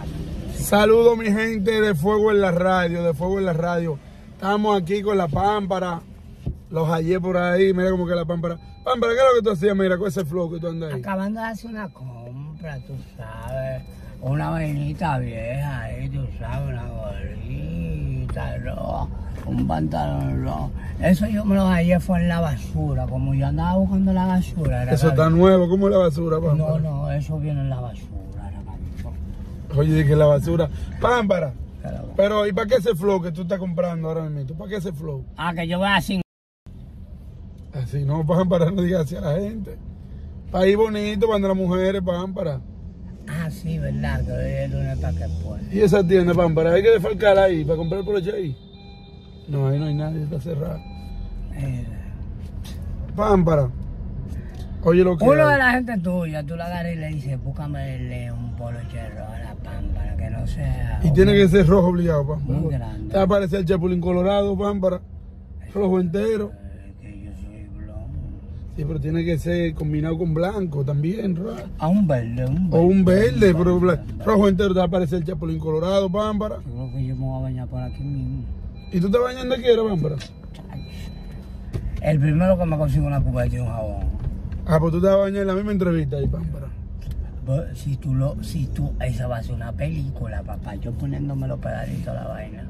Saludos mi gente de Fuego en la Radio, de Fuego en la Radio. Estamos aquí con la Pámpara. Los hallé por ahí, mira como que la Pámpara. Pámpara, ¿qué es lo que tú hacías? Mira, con ese flow que tú andas ahí. Acabando de hacer una compra, tú sabes. Una vainita vieja ahí, tú sabes, una gorrita roja, un pantalón rojo. Eso yo me lo hallé fue en la basura, como yo andaba buscando la basura. Eso está nuevo, ¿cómo es la basura, Pámpara? No, eso viene en la basura. Oye, dije la basura. Pámpara. Pero, ¿y para qué ese flow que tú estás comprando ahora mismo? ¿Para qué ese flow? Que yo voy así. Así no, Pámpara, no digas así a la gente. Para ir bonito, cuando las mujeres, Pámpara. Sí, verdad, que hoy es lunes para que pueda. ¿Y esa tienda, Pámpara? ¿Hay que defalcar ahí para comprar por ahí? No, ahí no hay nadie, está cerrado. Pámpara. Oye, lo que uno de la gente tuya, tú la agarras y le dices, búscame un poloche rojo a la Pámpara, que no sea... Y tiene que ser rojo obligado, Pámpara. Muy grande. Te va a aparecer el Chapulín Colorado, Pámpara. Rojo entero. Que yo soy blond. Sí, pero tiene que ser combinado con blanco también, rojo. Un verde. O un verde, pero rojo entero te va a aparecer el Chapulín Colorado, Pámpara. Yo creo que yo me voy a bañar por aquí mismo. ¿Y tú te bañas donde quieras, Pámpara? El primero que me consigo una cubeta y un jabón. Pues tú te vas a bañar en la misma entrevista ahí, Pámpara. Si tú, esa va a ser una película, papá, yo poniéndome los pedalitos a la vaina.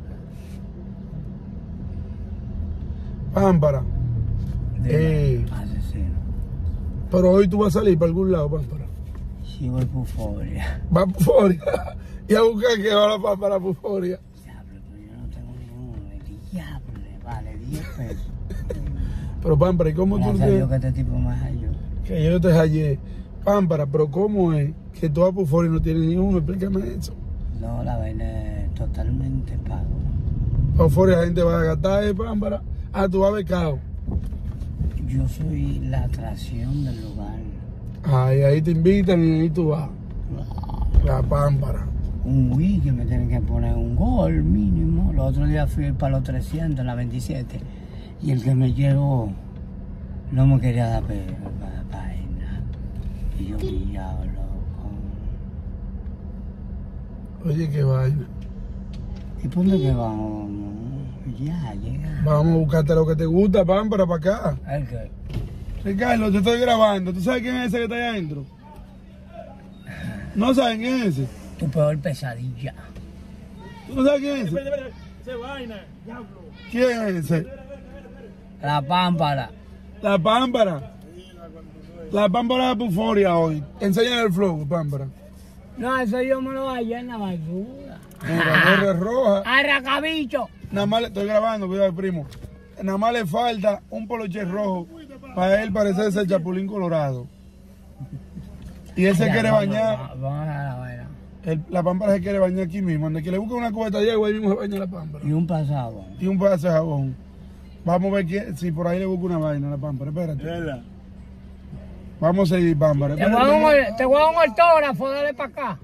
Pámpara. Asesino. Pero hoy tú vas a salir para algún lado, Pámpara. Sí, voy por Euforia. Va a Euforia. ¿Y a buscar qué va la Pámpara para Euforia? Diablo, pero yo no tengo ninguno. Diablo, vale 10 pesos. Pero Pámpara, ¿y cómo tú yo que este tipo me halló? Que yo te hallé. Pámpara, pero ¿cómo es que tú a Euforia no tienes ninguno? Explícame eso. No, la vaina es totalmente pago. A Euforia la gente va a gastar, Pámpara. Tú vas becado. Yo soy la atracción del lugar. Ahí te invitan y ahí tú vas. La Pámpara. Un week que me tienen que poner un gol mínimo. Los otros días fui para los 300 en la 27. Y el que me llevó no me quería dar vaina. Y yo pillado, loco. Oye, qué vaina. ¿Y por dónde que vamos? Ya, llega. Vamos a buscarte lo que te gusta, Pámpara, para acá. ¿El qué? Ricardo, te estoy grabando. ¿Tú sabes quién es ese que está ahí adentro? ¿No saben quién es ese? Tu peor pesadilla. ¿Tú no sabes quién es ese? ¡Ese vaina! ¡Diablo! ¿Quién es ese? La Pámpara. La Pámpara. La Pámpara de Euforia hoy. Enséñale el flow, Pámpara. No, eso yo me lo hallé en la basura. La gorra roja. ¡Arracabicho! Nada más le estoy grabando, cuidado, primo. Nada más le falta un poloche rojo para él parecerse el Chapulín Colorado. Y él se quiere bañar. Vamos a la vaina. La Pámpara se quiere bañar aquí mismo. Donde que le busque una cubeta de agua, ahí mismo se baña la Pámpara. Y un pasado. Y un pedazo de jabón. Vamos a ver si por ahí le busco una vaina a la Pámpara. Espérate. Vamos a seguir, Pámpara. Te voy a dar un autógrafo, dale para acá.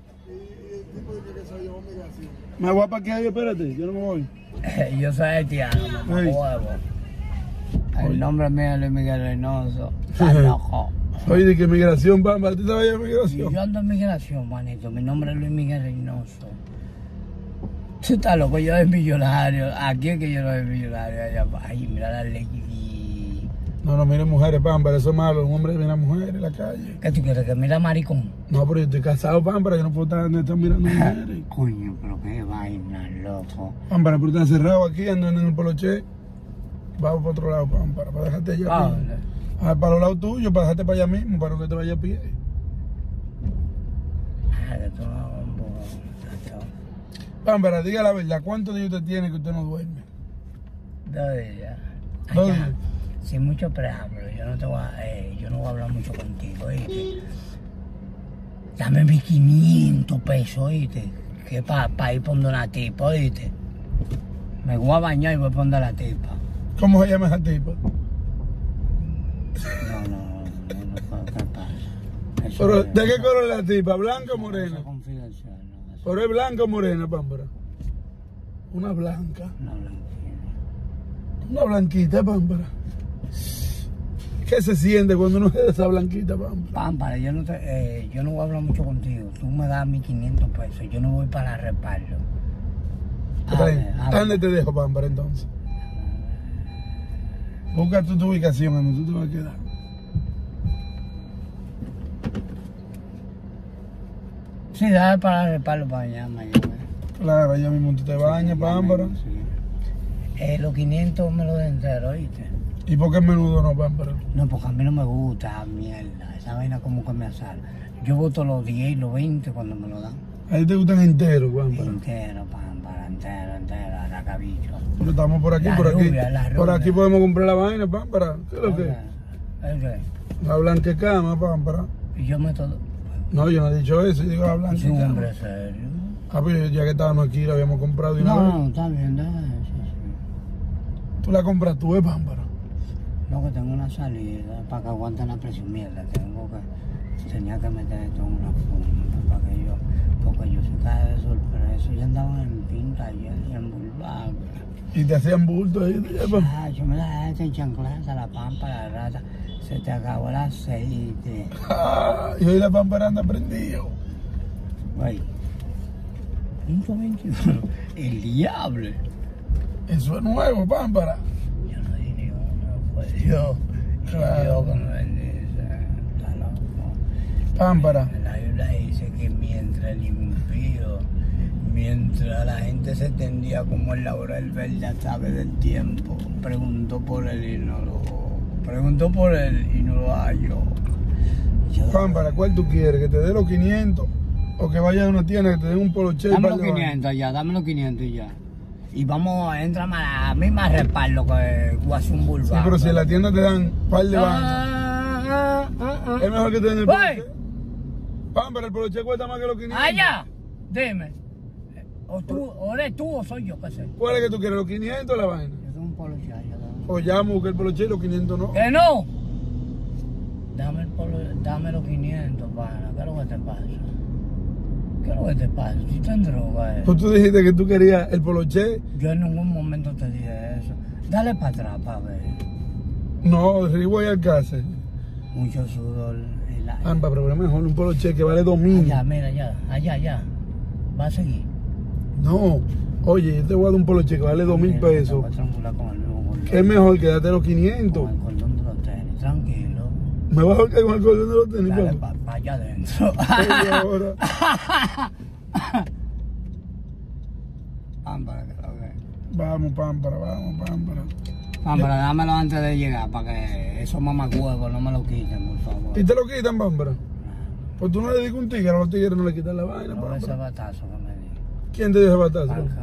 Me voy a parquear ahí, espérate. Yo no me voy. Yo soy haitiano, mamá huevo. El nombre mío es Luis Miguel Reynoso. Está loco. Oye, ¿de qué migración, Pámpara? ¿Tú sabes de Y migración? yo ando en migración, manito. Mi nombre es Luis Miguel Reynoso. Tú estás loco, yo soy millonario. Aquí es que yo no soy millonario. Allá, ay, mira la ley. No, mire mujeres, Pámpara, eso es malo. Un hombre mira mujeres en la calle. ¿Qué tú quieres? ¿Que mira maricón? No, pero yo estoy casado, Pámpara, yo no puedo estar mirando mujeres. Coño, pero qué vaina, loco. Pámpara, pero estás cerrado aquí, andando en el poloche. Vamos para otro lado, Pámpara, para dejarte allá. Para los lados tuyos, para dejarte para allá mismo, para que te vaya a pie. Que tú no, Pámpara, diga la verdad, ¿cuántos días usted tiene que usted no duerme? 2 días. 2 días. Sin mucho preámbulo, yo no voy a hablar mucho contigo, ¿oíste? Dame 1.500 pesos, ¿oíste? Que para ir poniendo una tipa, ¿oíste? Me voy a bañar y voy a poner la tipa. ¿Cómo se llama esa tipa? No, ¿qué pasa? Eso Pero, es- ¿de qué color es la tipa? ¿Blanca o eso morena? es confidencial, no, eso ¿Pero es blanca o morena, Pámpara? Una blanca. no lo entiendo. Una blanquita, Pámpara. ¿Qué se siente cuando uno es de esa blanquita, Pámpara? Pámpara, yo no voy a hablar mucho contigo. Tú me das 1.500 pesos. Yo no voy para respaldo. Está bien. ¿Dónde te dejo, Pámpara, entonces? Busca tu ubicación, donde tú te vas a quedar. Sí, dale para respaldo para allá, mañana. Claro, allá mismo tú te bañas, Pámpara. Sí. Los 500 me lo den entero, ¿oíste? ¿Y por qué menudo no, Pámpara? No, porque a mí no me gusta, mierda. Esa vaina como que me asala. Yo voto los 10 y los 20 cuando me lo dan. ¿A ti te gustan enteros, Pámpara? Entero, Pámpara, entero, a la cabicho. Pero estamos por aquí, La por aquí. rubia. Por aquí podemos comprar la vaina, Pámpara. ¿Qué es lo que? Ok. La blanquecama, Pámpara. Y yo meto... No, yo no he dicho eso, yo digo la Es un blanquecama. hombre serio. Ah, pues ya que estábamos aquí, la habíamos comprado de una vez. No, está bien, deja eso, sí. Tú la compras tú, Pámpara. No, que tengo una salida para que aguante la presión, mierda. Tenía que meter esto en una funda porque yo se cae de sorpresa. Yo andaba en pinta ayer y en Bulbago. Y te hacían bulto ahí. Yo me la dejaste en chanclaza, la Pámpara, la rata. Se te acabó el aceite. Y hoy la Pámpara anda prendido. Güey. 121. El diablo. Eso es nuevo, Pámpara. Yo no di ni uno, fue Dios. Claro. Dios que me bendice. Está loco. Pámpara. La Biblia dice que mientras el impío, mientras la gente se tendía como el laurel verde a través del tiempo, preguntó por él y no lo halló. Pámpara, ¿cuál tú quieres? ¿Que te dé los 500? ¿O que vayas a una tienda que te den un poloche? Dame los 500 ya, dame los 500 y ya. Y vamos, entra a la misma respaldo que Guasum Bulba. Sí, pero si en la tienda te dan un par de vainas, es mejor que te den el poloche. Pámpara, el poloche cuesta más que los 500. Allá, dime. O eres tú o soy yo, qué sé. ¿Cuál es que tú quieres? ¿Los 500 o la vaina? Yo soy un poloche allá. O llamo, busca el poloche y los 500 no. ¡Que no! Dame los 500, pana. ¿Qué es lo que te pasa? ¿Qué es lo que te pasa? Si tú en droga, Pues tú dijiste que tú querías el poloche. Yo en ningún momento te dije eso. Dale para atrás, para ver. No, Rigo y Alcácer. Mucho sudor. Pámpara, pero es mejor un poloche que vale 2000. Allá, mira, allá. Va a seguir. No, oye, yo te voy a dar un poloche que vale 2000 pesos. Voy a triangular con el nuevo cordón. Es mejor que date los 500. Con el cordón de los tenis, tranquilo. Me vas a ahorcar con el cordón de los tenis, Dale Pámpara. para allá adentro. Oye, ahora. Pámpara, que lo que. Vamos, Pámpara, vamos, Pámpara. Pámpara, dámelo antes de llegar para que esos mamacuevos no me lo quiten, por favor. ¿Y te lo quitan, Pámpara? Pues tú no le digas un tigre, a los tigres no le quitan la vaina, No ese Pámpara. batazo que me di. ¿Quién te dio ese batazo? Acá.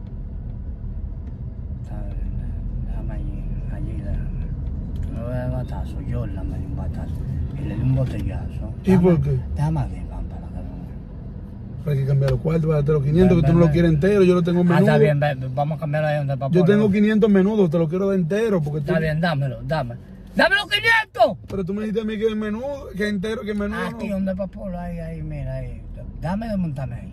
Está bien, déjame allí, déjame. No le batazo, yo le di un batazo. Y le di un botellazo. ¿Y por qué? Déjame aquí, Pámpara, que no. Pero hay que cambiar los cuartos, date los 500, que tú no lo quieres entero, yo lo tengo menudo. Está bien, vamos a cambiarlo ahí donde el papá. Yo tengo 500 menudos, te lo quiero dar entero, porque tú... Está bien, dámelo. ¡Dame los 500! Pero tú me dijiste a mí que es menudo, que es entero, que es menudo. Aquí No. donde el papá, ahí, mira, ahí. Dame de montarme ahí.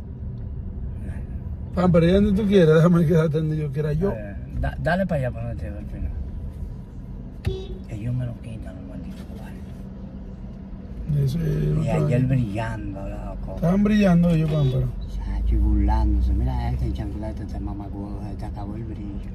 Pámpara, ¿y dónde tú quieres? Déjame quedarte donde yo quiera yo. Dale para allá, para donde te al final. Ellos me lo quitan, los malditos cuartos. Eso es- Y ayer brillando, loco. Estaban brillando ellos, Pámpara. Chacho, y burlándose. Mira este chanclete, este mamacuevo, se te acabó el brillo.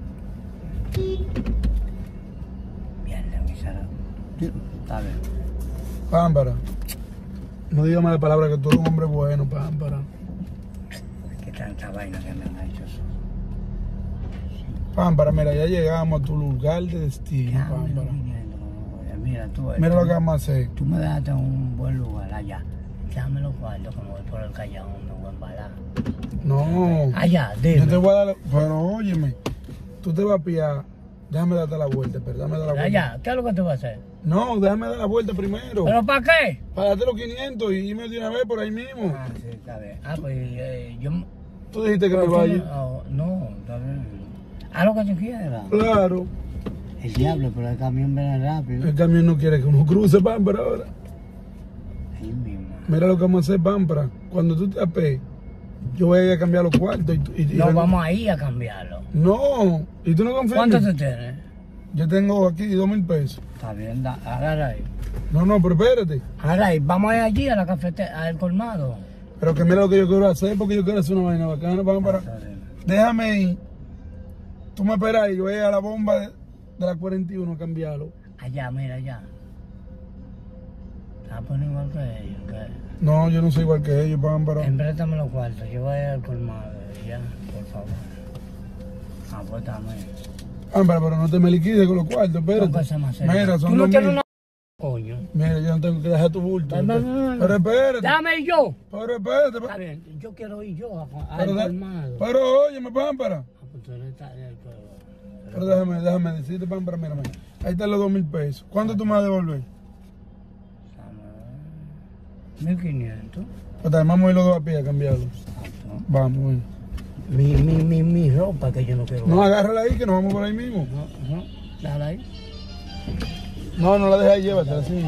Mierda, miserable. Está bien. Pámpara, no digas malas palabras, que tú eres un hombre bueno, Pámpara. Qué tanta vaina que me han hecho eso. Pámpara, mira, ya llegamos a tu lugar de destino, Ya, Pámpara. mira, tú. Mira lo que vamos a hacer. Tú me dejaste en un buen lugar allá. Déjame los cuartos que me voy por el Callao, me voy a embalar. No. Allá, Yo te dime. voy a dar... Pero óyeme, tú te vas a pillar. Déjame darte la vuelta, pero déjame dar la vuelta. Allá, ¿qué es lo que tú vas a hacer? No, déjame dar la vuelta primero. ¿Pero para qué? Para darte los 500 y irme de una vez por ahí mismo. Ah, sí, está bien. Ah, pues yo... Tú dijiste que me vaya. No, está bien. Haz lo que tú quieras. Claro. El diablo, pero el camión viene rápido. El camión no quiere que uno cruce, Pámpara, ahora. Ahí mismo. Mira lo que vamos a hacer, Pámpara. Cuando tú te apees, yo voy a ir a cambiar los cuartos y No, vamos a ir a cambiarlo. No, y tú no confías en ¿Cuánto mí? tú tienes? Yo tengo aquí 2,000 pesos. Está bien, agarra ahí. No, pero espérate. Agarra ahí, vamos a ir allí a la cafetería, al colmado. Pero que mira lo que yo quiero hacer, porque yo quiero hacer una vaina bacana, Pámpara. Déjame ir. Tú me esperas y yo voy a la bomba de la 41 a cambiarlo. Allá, mira, allá. ¿Te vas a poner igual que ellos? ¿Qué? No, yo no soy igual que ellos, Pámpara. Empréstame los cuartos, yo voy a ir al colmado, ya, por favor. Apótame. Pámpara, pero no te me liquides con los cuartos, espérate. Mira, son ¿Tú no 2,000. tienes una coño? Mira, yo no tengo que dejar tu bulto. No. Pero espérate. Dame yo. Pero espérate. Está bien, yo quiero ir yo al Pero, colmado. pero óyeme, Pámpara. Pues tú eres del pueblo. Pero déjame decirte, Pámpara, mira. Ahí están los 2,000 pesos. ¿Cuánto tú me vas a devolver? 1.500. Pues además vamos a ir los dos a pie a cambiarlo. Exacto. Vamos, bueno. Mi ropa que yo no quiero. No, agárrala ahí que nos vamos por ahí mismo. No, déjala ahí. No la dejes ahí, llévatela así.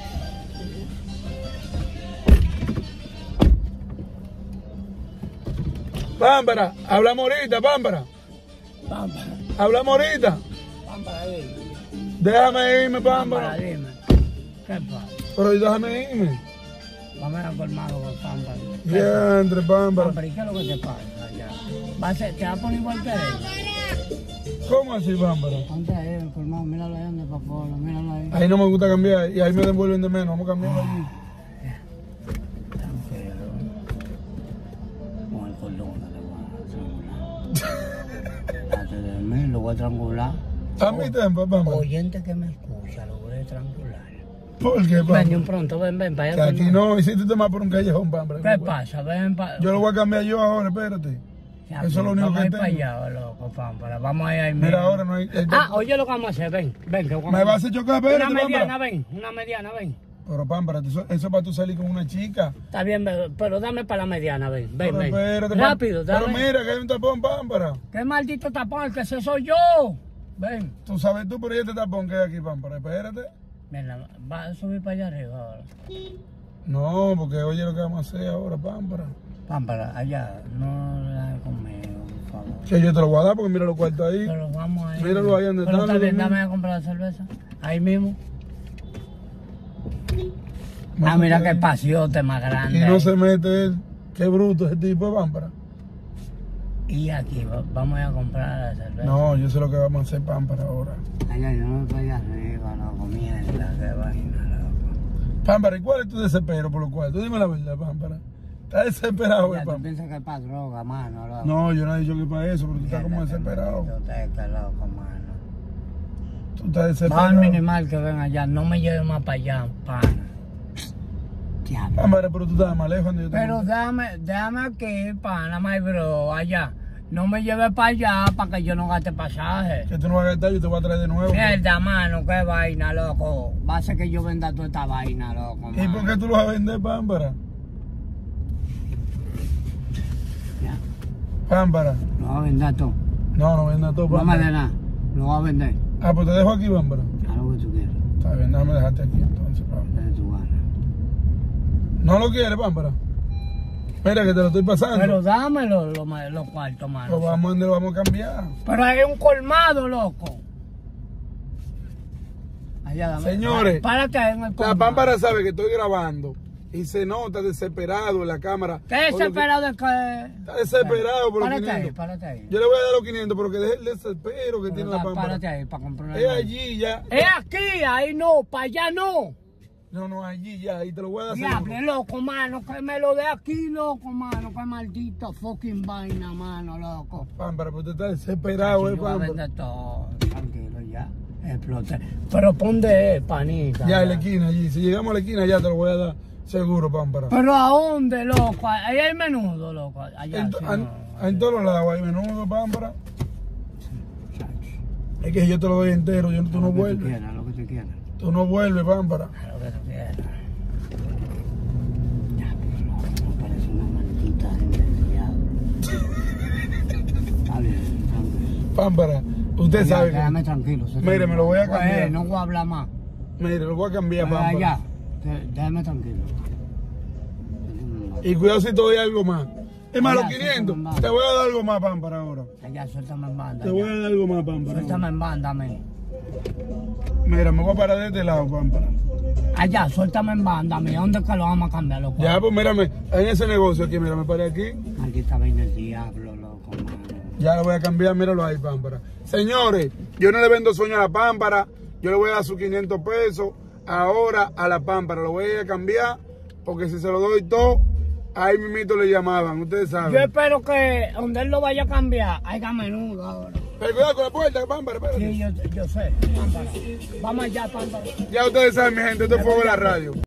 Pámpara, hablamos ahorita, Pámpara. Pámpara, Hablamos ahorita. dime. Déjame irme, Pámpara. Dime. ¿Qué pasa? Pero déjame irme. Vamos a ir al colmado con Pámpara. Ya, entre Pámpara. Pámpara, ¿y qué es lo que te pasa allá? ¿Te vas a poner igual que él? ¿Cómo así, Pámpara? Ponte ahí el colmado, míralo ahí donde Papolo, míralo ahí. Ahí no me gusta cambiar y ahí me devuelven de menos. Vamos a cambiar allí. Tranquilo. Con el cordón le voy a triangular. Antes de mí lo voy a triangular. A mi tiempo, Pámpara. Oyente que me escucha, lo voy a triangular. ¿Por qué, Pámpara? Ven pronto, ven, para allá. Que aquí no, hiciste te más por un callejón, Pámpara. ¿Qué pasa? Ven para... Yo lo voy a cambiar yo ahora, espérate. Ya, Eso es lo único vamos que a ir para tengo. allá, loco, Pámpara. Vamos a ir ahí mismo. Mira, ahora no hay... Oye lo que vamos a hacer, ven, que vamos Me vas a chocar, espérate, Una mediana, Pámpara. ven. Pero, Pámpara, eso es para tú salir con una chica. Está bien, pero dame para la mediana, ven. Pero espérate, Rápido, Pero dame. mira, que hay un tapón, Pámpara. ¿Qué maldito tapón? El que ese soy yo. Ven. Tú sabes tú, pero ¿y este tapón que hay aquí, Pámpara? Espérate. Mira, va a subir para allá arriba ahora. No, porque oye lo que vamos a hacer ahora, Pámpara. Pámpara, allá, no la hagas conmigo, por favor. Que yo te lo voy a dar porque mira los cuartos ahí. Pero vamos a ir. Míralo ahí donde Pero están está los bien, dos dame a comprar la cerveza. Ahí mismo. No, Mira porque- qué pasiote más grande. Y no se mete él. Qué bruto ese tipo de Pámpara. Y aquí, vamos a ir a comprar la cerveza. No, yo sé lo que vamos a hacer, Pámpara, ahora. Allá, yo no me voy arriba, loco, mierda, qué vaina, loco. Pámpara, ¿y cuál es tu desespero por lo cual? Tú dime la verdad, Pámpara. ¿Estás desesperado, Ya, tú Pámpara? piensas que es para droga, mano, loco. No, yo no he dicho que para eso, pero tú estás como desesperado. Tú estás loco, mano. Tú estás Va desesperado. al minimal que ven allá, no me lleves más para allá, pana. Diablo. Pámpara, pero tú estás más lejos donde yo te Pero déjame aquí, pana, my bro, allá. No me lleves para allá para que yo no gaste pasaje. Que tú no vas a gastar, yo te voy a traer de nuevo. Mierda, mano, qué vaina, loco. Va a ser que yo venda toda esta vaina, loco. ¿Y por qué tú lo vas a vender, Pámpara? Ya, Pámpara. lo voy a vender todo. No vendas todo, No me Pámpara. de nada, lo voy a vender. Ah, pues te dejo aquí, Pámpara. Haz lo que tú quieras, Está bien, déjame dejarte aquí entonces, Pámpara. de tu gana. ¿No lo quieres, Pámpara? Mira que te lo estoy pasando. Pero dame los cuartos, mano. Pues vamos, lo vamos a cambiar. Pero hay un colmado, loco. Allá, dame. Señores, Párate ahí en el colmado. La Pámpara sabe que estoy grabando y se nota desesperado en la cámara. ¿Qué desesperado de que...? Está desesperado por los Párate ahí, 500. párate ahí. Yo le voy a dar los 500, pero que deje el desespero que tiene la Pámpara. Párate ahí para comprar una Es vaina. allí ya. Es aquí, ahí no, para allá no. No, allí ya, ahí te lo voy a dar. Diable, seguro. loco, mano, que me lo dé aquí, loco, mano. Qué maldita fucking vaina, mano, loco. Pámpara, pero tú estás desesperado, Yo voy a Pámpara. vender todo, tranquilo, ya. Exploté. Pero ponte, panita. Ya en la esquina allí. Si llegamos a la esquina ya te lo voy a dar seguro, Pámpara. Pero ¿a dónde, loco? Ahí hay menudo, loco. Allá, En, sí, en todos lados hay menudo, Pámpara. Es que yo te lo doy entero, tú no Lo que tú vuelves. quieras, lo que tú quieras. Tú no vuelves, Pámpara. Lo que tú quieras. Ya, pero loco, me parece una maldita gente del diablo. Está bien, tranquilo. Pámpara, usted Ya, sabe déjame que... tranquilo. Mire, me lo voy a cambiar. No voy a hablar más. Mire, lo voy a cambiar, Ya, Pámpara. déjame tranquilo. Y cuidado si te doy algo más. Es más, Ya, los 500. suéltame, Te voy a dar algo más, Pámpara, ahora. Ya, suéltame en banda. Te voy a Ya. dar algo más, Pámpara. Suéltame en banda, men. Mira, me voy a parar de este lado, Pámpara. Allá, suéltame en banda, ¿a dónde es que lo vamos a cambiar, loco? Ya, pues mírame, en ese negocio aquí, mira, me paré aquí. Aquí está bien el diablo, loco, mano. Ya lo voy a cambiar, míralo ahí, Pámpara. Señores, yo no le vendo sueño a la Pámpara, yo le voy a dar sus 500 pesos ahora a la Pámpara. Lo voy a ir a cambiar, porque si se lo doy todo, ahí mismito le llamaban, ustedes saben. Yo espero que donde él lo vaya a cambiar, haya menudo ahora. Pero cuidado con la puerta, Pámpara, espérate. Sí, yo sé, Pámpara. Vamos allá, Pámpara. Ya ustedes saben, mi gente, esto es Fuego en la Radio.